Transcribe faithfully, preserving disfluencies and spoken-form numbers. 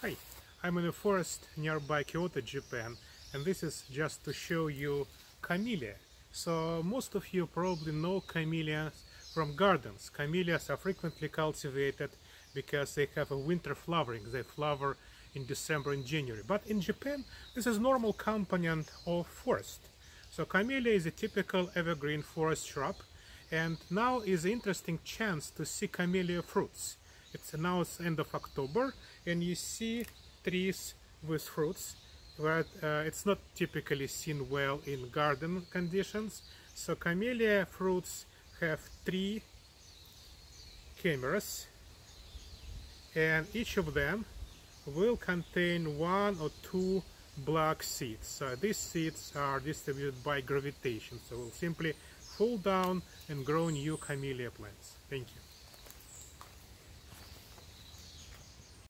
Hi, I'm in a forest nearby Kyoto, Japan, and this is just to show you camellia. So most of you probably know camellias from gardens. Camellias are frequently cultivated because they have a winter flowering. They flower in December and January. But in Japan, this is normal component of forest. So camellia is a typical evergreen forest shrub, and now is an interesting chance to see camellia fruits. It's now it's end of October, and you see trees with fruits, but uh, it's not typically seen well in garden conditions. So camellia fruits have three chimeras, and each of them will contain one or two black seeds. So these seeds are distributed by gravitation, so will simply fall down and grow new camellia plants. Thank you.